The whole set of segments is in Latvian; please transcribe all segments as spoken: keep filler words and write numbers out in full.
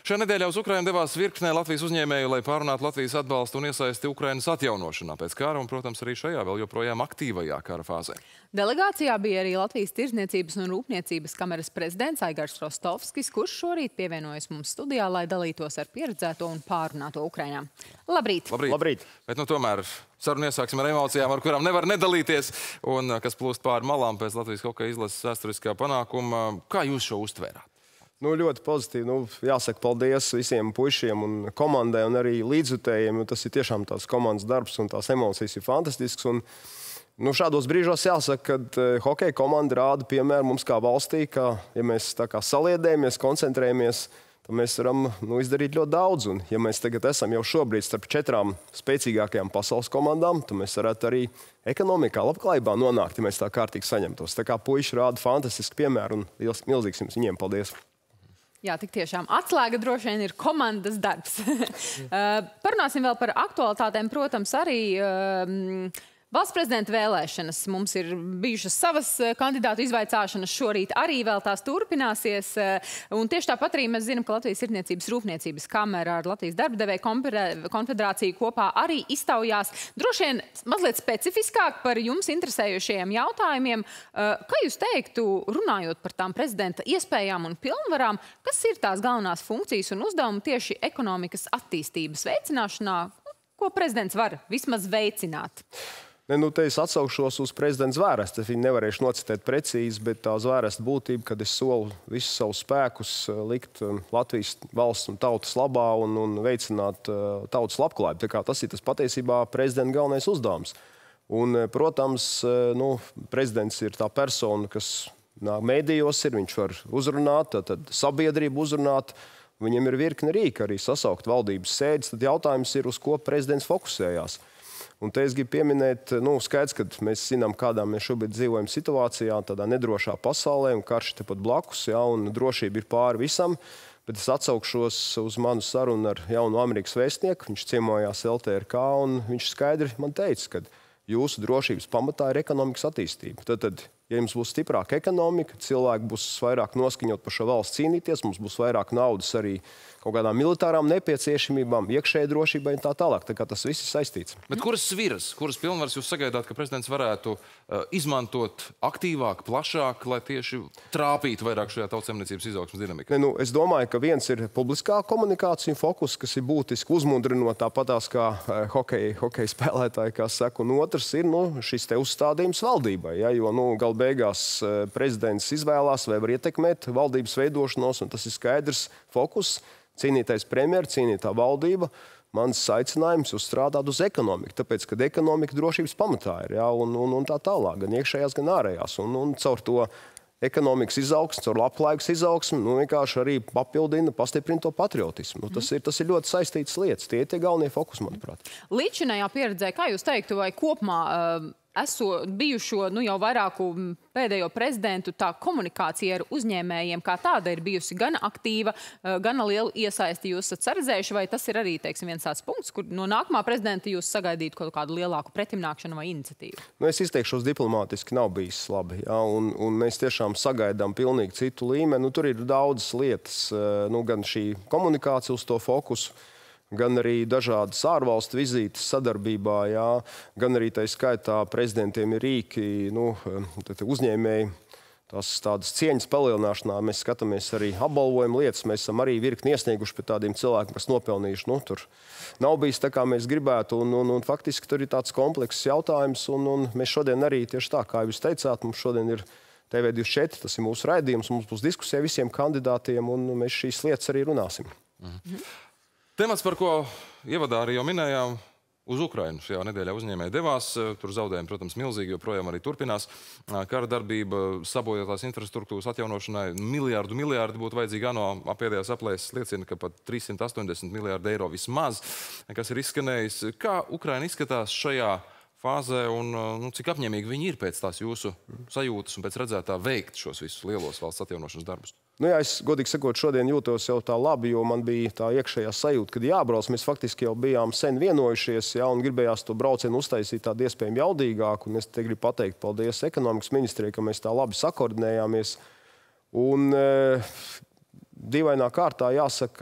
Šajā nedēļā uz Ukrainu devās virknē Latvijas uzņēmēju, lai pārunātu Latvijas atbalstu un iesaisti Ukrainas atjaunošanā pēc kara un, protams, arī šajā vēl joprojām aktīvajā kara fāzē. Delegācijā bija arī Latvijas Tirdzniecības un Rūpniecības kameras prezidents Aigars Rostovskis, kurš šorīt pievienojas mums studijā, lai dalītos ar pieredzēto un pārunāto Ukrainā. Labrīt! Labrīt! Labrīt. Bet, nu, tomēr sarunu iesāksim ar emocijām, ar kurām nevar nedalīties un kas plūst pāri malām pēc Latvijas hokeja izlases vēsturiskā panākuma. Kā jūs šo uztvērāt? Nu, ļoti pozitīvi. Nu, jāsaka paldies visiem puišiem un komandai un arī līdzjutējiem. Tas ir tiešām tās komandas darbs un tās emocijas ir fantastisks. Un, nu, šādos brīžos jāsaka, ka uh, hokeja komanda rāda piemēru mums kā valstī, ka, ja mēs tā kā saliedējamies, koncentrējamies, tad mēs varam nu, izdarīt ļoti daudz. Un, ja mēs tagad esam jau šobrīd starp četrām spēcīgākajām pasaules komandām, tad mēs varētu arī ekonomikā, labklājībā nonākt, ja mēs tā kārtīgi saņemtos. Tā kā puiši rāda fantastisku piemēru un liels, milzīgs jums viņiem paldies. Jā, tik tiešām. Atslēga droši vien ir komandas darbs. Parunāsim vēl par aktualitātēm, protams, arī uh, valsts prezidenta vēlēšanas. Mums ir bijušas savas kandidātu izvaicāšanas, šorīt arī vēl tās turpināsies. Un tieši tāpat arī mēs zinām, ka Latvijas Tirdzniecības Rūpniecības kamera ar Latvijas darbadevēju konfederāciju kopā arī iztaujās. Droši vien mazliet specifiskāk par jums interesējušajiem jautājumiem. Kā jūs teiktu, runājot par tām prezidenta iespējām un pilnvarām, kas ir tās galvenās funkcijas un uzdevumi tieši ekonomikas attīstības veicināšanā, ko prezidents var vismaz veicināt? Ne, nu, te es atsaukšos uz prezidenta zvērestu. Viņu nevarēšu nocitēt precīzi, bet tā zvēresta būtība, kad es solu visus savus spēkus likt Latvijas valsts un tautas labā un, un veicināt uh, tautas labklājību. Tā kā tas ir tas patiesībā prezidenta galvenais uzdevums. Un, protams, uh, nu, prezidents ir tā persona, kas nāk mēdījos ir, viņš var uzrunāt, tad sabiedrību uzrunāt. Viņiem ir virkne rīka arī sasaukt valdības sēdes. Tad jautājums ir, uz ko prezidents fokusējās. Un te es gribu pieminēt, nu, skaidrs, ka mēs zinām, kādā mēs šobrīd dzīvojam situācijā, tādā nedrošā pasaulē, un karš tepat blakus, ja, un drošība ir pāri visam. Bet es atsaukšos uz manu sarunu ar jaunu Amerikas vēstnieku. Viņš ciemojās L T R K, un viņš skaidri man teica, ka jūsu drošības pamatā ir ekonomikas attīstība. Tad, tad, ja jums būs stiprāka ekonomika, cilvēki būs vairāk noskaņot par šo valsts cīnīties, mums būs vairāk naudas arī kaut kādām militārām nepieciešamībām, iekšējai drošībai un tā tālāk. Tā kā tas viss ir saistīts. Bet kuras sviras, kuras pilnvaras jūs sagaidāt, ka prezidents varētu uh, izmantot aktīvāk, plašāk, lai tieši trāpītu vairāk šajā tautsaimniecības izaugsmes dinamikā? Ne, nu, es domāju, ka viens ir publiskā komunikācija fokus, kas ir būtiski uzmundrinot tāpatās kā uh, hokeja, hokeja spēlētāji, kā saka, un otrs ir nu, šis te uzstādījums valdībai, ja, jo nu, gal beigās uh, prezidents izvēlās vai var ietekmēt valdības veidošanos, un tas ir skaidrs fokus. Cīnītais premjera, cīnītā valdība, mans aicinājums uzstrādāt uz ekonomiku, tāpēc, ka ekonomika drošības pamatā ir, ja, un, un, un tā tālāk, gan iekšējās, gan ārējās. Un, un caur to ekonomikas izaugsmu, caur labklājības izaugsmu, nu, vienkārši arī papildina, pastiprina to patriotismu. Nu, tas, ir, tas ir ļoti saistītas lietas. Tie ir tie galvenie fokus, manuprāt. Līdzinājā pieredzē, kā jūs teiktu, vai kopumā uh, esot bijušo, nu jau vairāku pēdējo prezidentu, tā komunikācija ar uzņēmējiem kā tāda ir bijusi gan aktīva, gan lielu iesaisti jūs esat saredzējuši, vai tas ir arī, teiksim, viens tāds punkts, kur no nākamā prezidenta jūs sagaidītu kaut kādu lielāku pretimnākšanu vai iniciatīvu? Nu, es izteikšos diplomātiski, nav bijis labi, ja, un, un mēs tiešām sagaidām pilnīgi citu līmeni. Nu, tur ir daudzas lietas, nu, gan šī komunikācija uz to fokusu, gan arī dažādas ārvalstu vizītes sadarbībā, jā, gan arī tā skaitā prezidentiem ir rīki, nu, uzņēmēji, tās tādas cieņas palielināšanā. Mēs skatāmies arī apbalvojumu lietas, mēs esam arī virkni iesnieguši pie tādiem cilvēkiem, kas nopelnījuši. Nu, tur nav bijis tā, kā mēs gribētu, un, un, un faktiski tur ir tāds komplekss jautājums, un, un mēs šodien arī tieši tā, kā jūs teicāt, mums šodien ir T V divdesmit četri, tas ir mūsu raidījums, mums būs diskusija visiem kandidātiem, un mēs šīs lietas arī runāsim. Mhm. Temats, par ko ievadā arī jau minējām, uz Ukrainu šajā nedēļā uzņēmēji devās. Tur zaudējumi, protams, milzīgi, joprojām arī turpinās. Kara darbība, sabojātās infrastruktūras atjaunošanai miljārdu miljārdi būtu vajadzīgi. ANO pēdējās aplēses liecina, ka pat trīssimt astoņdesmit miljārdi eiro vismaz, kas ir izskanējis. Kā Ukraina izskatās šajā fāzē un nu, cik apņēmīgi viņi ir pēc tās jūsu sajūtas un pēc redzētā veikt šos visus lielos valsts atjaunošanas darbus? Nu jā, es, godīgi sakot, šodien jūtos jau tā labi, jo man bija tā iekšējā sajūta, kad jābrauc. Mēs faktiski jau bijām sen vienojušies, jā, un gribējās to braucienu uztaisīt tādu iespējami jaudīgāku. Un es te gribu pateikt paldies ekonomikas ministrijai, ka mēs tā labi sakoordinējāmies. Un e, dīvainā kārtā jāsaka, ka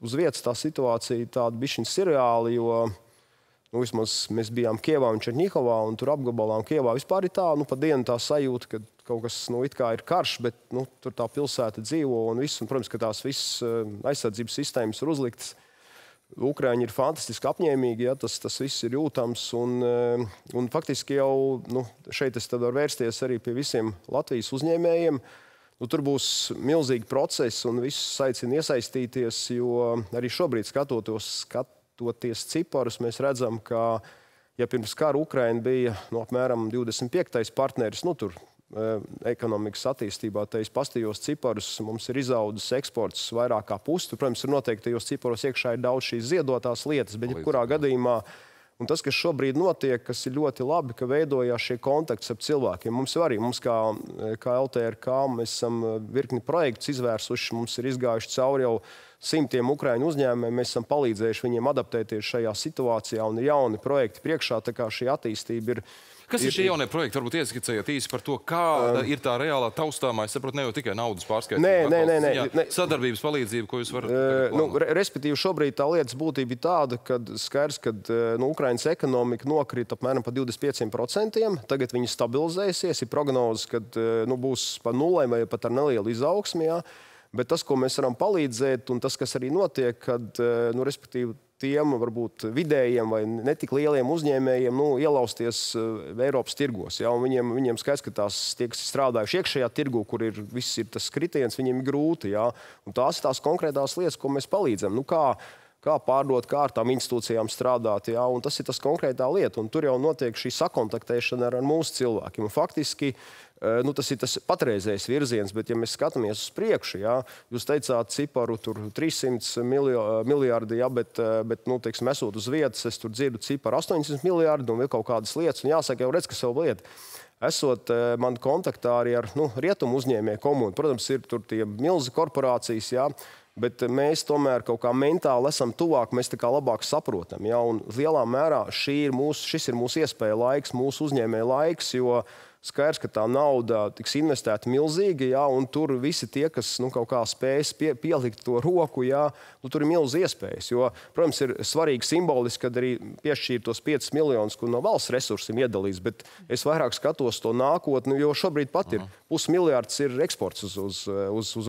uz vietas tā situācija tāda bišķiņ sirreāli, jo nu, vismaz mēs bijām Kievā un Černihovā, un tur apgabalā un Kievā vispār ir tā, nu, pa dienu tā sajūta, ka kaut kas, nu, it kā ir karš, bet, nu, tur tā pilsēta dzīvo un viss, un, protams, ka tās visas aizsardzības sistēmas ir uzliktas. Ukraiņi ir fantastiski apņēmīgi, ja, tas, tas viss ir jūtams, un, un faktiski jau, nu, šeit es tad varu vērsties arī pie visiem Latvijas uzņēmējiem. Nu, tur būs milzīgi procesi, un visus aicina iesaistīties, jo arī šobrīd skatoties, skat, toties ciparus, mēs redzam, ka, ja pirms kara Ukraina bija no apmēram divdesmit piektais partneris, nu tur e, ekonomikas attīstībā, te es pastījos ciparus, mums ir izaudzis eksports vairāk kā pusi. Protams, ir noteikti tajos ciparos iekšā ir daudz šīs ziedotās lietas, bet jebkurā gadījumā, un tas, kas šobrīd notiek, kas ir ļoti labi, ka veidojās šie kontakti ar cilvēkiem. Mums arī, mums kā, kā L T R K, mēs esam virkni projektus izvērsuši, mums ir izgājuši cauri jau simtiem Ukraiņu uzņēmumiem, mēs esam palīdzējuši viņiem adaptēties šajā situācijā, un ir jauni projekti priekšā, tā kā šī attīstība ir. Kas ir, ir šie jaunie projekti? Varbūt ieskicējot īsi par to, kāda um, ir tā reālā taustāmā, es saprotu, ne jau tikai naudas pārskaitība. Nē, nē, nē, nē, nē. Sadarbības palīdzība, ko jūs varat... Uh, nu, re, respektīvi, šobrīd tā lietas būtība ir tāda, kad skaidrs, ka nu, Ukrainas ekonomika nokrīt apmēram pa divdesmit pieciem procentiem, tagad viņi stabilizēsies, ir prognozes, ka nu, būs pa nulēm vai pat ar nelielu izaugsmi, jā. Bet tas, ko mēs varam palīdzēt, un tas, kas arī notiek, kad, nu, respektīvi, tiem varbūt vidējiem vai netik lieliem uzņēmējiem nu, ielausties Eiropas tirgos. Ja? Un viņiem, viņiem skaidrs, ka tās tie, kas strādājuši iekšējā tirgu, kur ir viss ir tas kritiens, viņiem ir grūti. Ja? Un tās ir tās konkrētās lietas, ko mēs palīdzam. Nu, kā, kā pārdot, kā ar tām institūcijām strādāt. Ja? Un tas ir tas konkrētā lieta. Un tur jau notiek šī sakontaktēšana ar, ar mūsu cilvēkiem. Un faktiski, nu, tas ir tas patreizējais virziens, bet ja mēs skatāmies uz priekšu, jā, jūs teicāt ciparu tur trīs simti miljārdi, jā, bet, bet nu, teiksim, esot uz vietas, es tur dzirdu ciparu astoņsimt miljārdi un vēl kaut kādas lietas, un jāsaka, jau redz, ka savu lietu. Esot man kontaktā arī ar, nu, rietumu uzņēmēju komunu, protams, ir tur tie milzi korporācijas, jā, bet mēs tomēr kaut kā mentāli esam tuvāk, mēs tā kā labāk saprotam, jā, un lielā mērā šī ir mūsu, šis ir mūsu iespēja laiks, mūsu uzņēmēja laiks, jo skaidrs, ka tā nauda tiks investēta milzīgi, jā, un tur visi tie, kas nu, kaut kā spējas pie, pielikt to roku, jā, nu, tur ir milz iespējas. Jo, protams, ir svarīgi simboliski, kad arī piešķīr tos piecus miljonus, kur no valsts resursiem iedalīs, bet es vairāk skatos to nākotni, jo šobrīd pat ir pusmiljārds ir eksports uz, uz, uz, uz